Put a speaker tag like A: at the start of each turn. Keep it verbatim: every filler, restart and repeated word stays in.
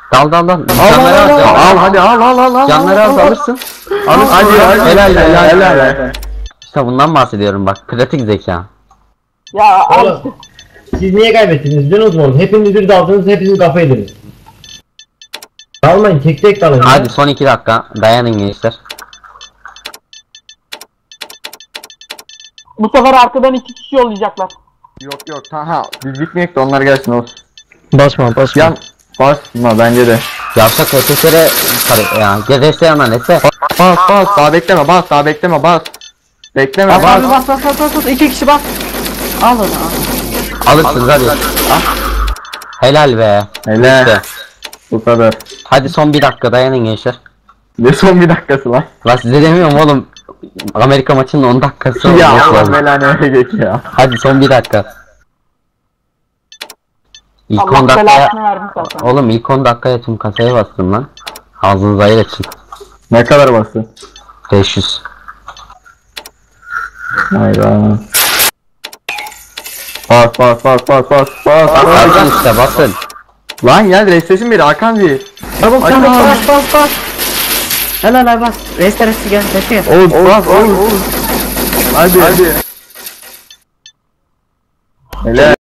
A: Dal dal dal.
B: Al
A: Canları
B: al al
A: al.
B: al hadi al al al al.
A: Canları al alırsın. Alırsın.
B: Hadi hadi
A: Helal helal helal.
B: helal.
A: İşte bundan bahsediyorum bak. Pratik zeka.
C: Ya al.
D: Oğlum siz niye kaybettiniz biliyor musunuz? Hepiniz bir daldınız, hepiniz kafa yediniz. Dalmayın, tek tek dalın.
A: Hadi son iki dakika. Dayanın gençler.
C: Bu sefer arkadan iki kişi yollayacaklar.
B: Yok yok tamam biz gitmeyek de onlar gelsin olsun.
E: Basma basma.
B: Yan basma bence de.
A: Yapsak ötekilere sarı ya. Gel reste yana reste.
B: Bas bas daha bekleme bas daha bekleme bas. Bekleme
E: Bas
B: bas.
E: abi bas bas bas bas bas. İki kişi bas. Al onu al.
A: Alırsınız hadi. Helal be.
B: Hele.
A: İşte.
B: Bu kadar.
A: Hadi son bir dakika dayanın gençler.
B: Ne son bir dakikası lan.
A: Lan size demiyorum oğlum. Amerika maçının on dakikası
B: Ya
A: olması
B: Allah
A: lazım.
B: belanı öyle geç ya.
A: Hadi son bir dakika. İlk
C: Allah
A: on dakikaya...
C: belasını vermiş zaten.
A: Oğlum ilk on dakikaya tüm kasaya bastım lan. Ağzınızı ayır açın.
B: Ne kadar bastı?
A: beş yüz.
B: Hayda. Bas bas bas bas bas bas.
A: Basın işte basın.
B: Lan gel restesin biri Hakan bir.
E: Çabuk
B: Hadi
E: çabuk
B: lan.
E: bas bas bas. Helal helal bas. Reste reste gel reste gel.
B: Oğlum bas oğlum. Hadi hadi. Hele.